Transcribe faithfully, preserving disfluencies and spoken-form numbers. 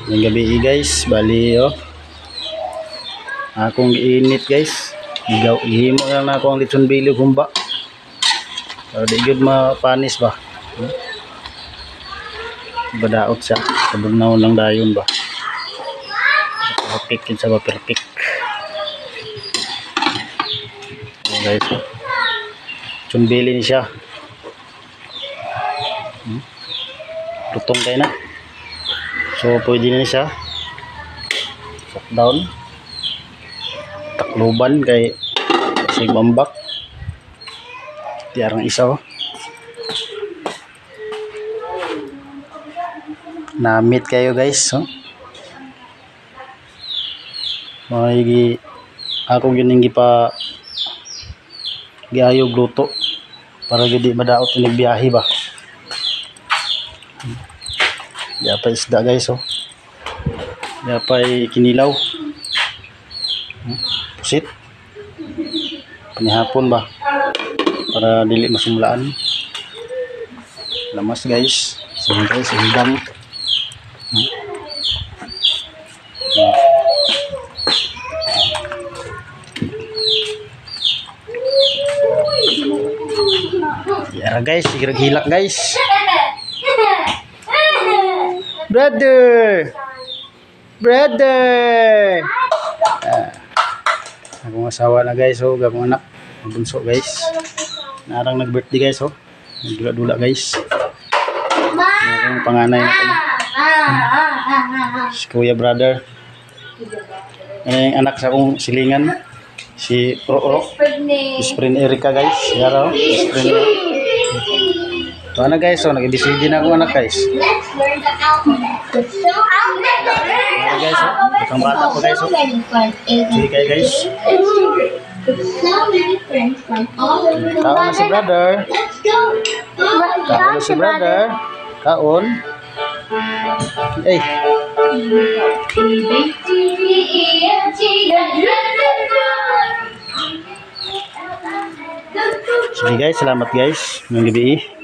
Ngayong gabi guys, bali oh. Akong giinit guys. Igaw ihimo lang na ako ang lechon bilog humba. Para di gyud mapanis ba. Hmm? Badaot siya. Kabugnaw lang dayon ba. Perfect yun sa ba perfect. Oh, guys. Lechon bilog ni siya. Hmm? Lutong kayo na. So pwede na siya. Sok down. Takluban kay sig mambak. Tiarang isa oh. Namit kayo guys oh. May ako gining gipa giayog luto para gidi madaot inig biyahe ba. Yapay isda guys oh. Yapay kinilaw. Pusit. Panihapon ba. Para dili masumulaan. Lamas guys. Siyempre sindang. Hmm. Ya guys, sigurag hilak guys. Brother. Brother. Ah. Akong asawa na guys, oh, gagong anak, bunso guys. Narang nag-birthday guys, oh. Nagdula-dula guys. Akong panganay na ko. Si Kuya Brother. Eh, anak sa akong silingan. Si Ro-Ro. Spring Erika guys. Yara, oh. Spring Erika. Ito na guys, oh. Nag-D C D na akong anak guys. Ayan guys, oh. Batang bata po guys, oh. Sige kayo guys. Kaon na si brother. Kaon na si brother. Kaon. Eh. Sige guys, salamat guys. Ngayong gabi.